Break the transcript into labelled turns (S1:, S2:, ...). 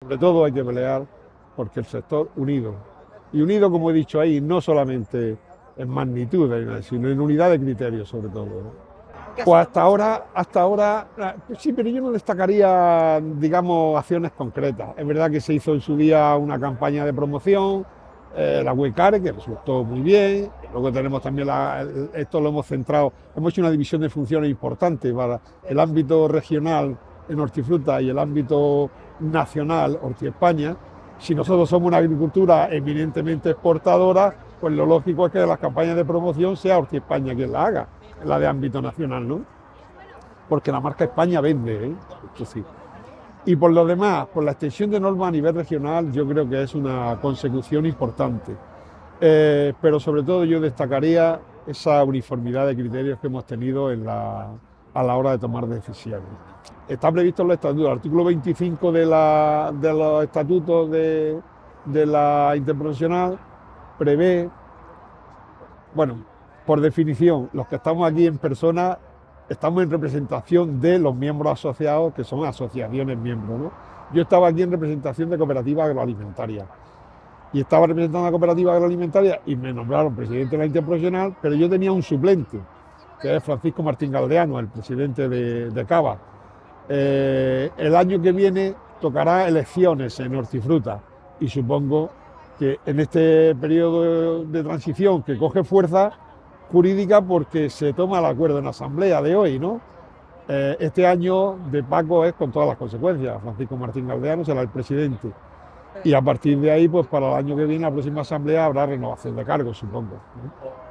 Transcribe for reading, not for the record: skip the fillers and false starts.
S1: sobre todo hay que pelear porque el sector unido, y unido, como he dicho ahí, no solamente en magnitud, sino en unidad de criterios sobre todo, ¿no? Pues hasta ahora, sí, pero yo no destacaría, digamos, acciones concretas. Es verdad que se hizo en su día una campaña de promoción, la Wecare, que resultó muy bien. Luego tenemos también, esto lo hemos centrado, hemos hecho una división de funciones importante para el ámbito regional en hortifruta y el ámbito nacional, Horti España. Si nosotros somos una agricultura eminentemente exportadora, pues lo lógico es que las campañas de promoción sea Horti España quien la haga, la de ámbito nacional, ¿no? Porque la marca España vende, ¿eh? Esto sí. Y por lo demás, por la extensión de normas a nivel regional, yo creo que es una consecución importante. Pero sobre todo yo destacaría esa uniformidad de criterios que hemos tenido a la hora de tomar decisiones. Está previsto en los estatutos, el artículo 25 de los estatutos de la interprofesional prevé, bueno, por definición, los que estamos aquí en persona estamos en representación de los miembros asociados, que son asociaciones miembros, ¿no? Yo estaba aquí en representación de cooperativas agroalimentarias y estaba representando a la cooperativa agroalimentaria y me nombraron presidente de la interprofesional, pero yo tenía un suplente, que es Francisco Martín Galdeano, el presidente de Cava. El año que viene tocará elecciones en hortifruta y supongo que en este periodo de transición que coge fuerza jurídica porque se toma el acuerdo en la asamblea de hoy, ¿no? Este año de Paco es con todas las consecuencias. Francisco Martín Galdeano será el presidente. Y a partir de ahí, pues para el año que viene, la próxima asamblea habrá renovación de cargos, supongo, ¿no?